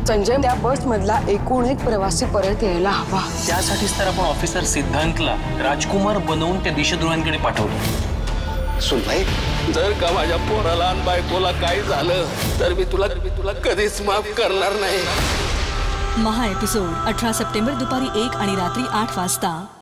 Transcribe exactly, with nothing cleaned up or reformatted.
संजय त्या बस मधला एकूण एक प्रवासी परत यायला हवा। त्यासाठीच तर आपण ऑफिसर सिद्धांतला राजकुमार बनवून त्या दिशद्रोहांकडे पाठवलं। सुनबाई, जर का माझ्या पोराला आणि बायकोला काय झालं तर मी तुला मी तुला कधीच माफ करणार नाही। महा एपिसोड अठरा सप्टेंबर दुपारी एक आणि रात्री आठ वाजता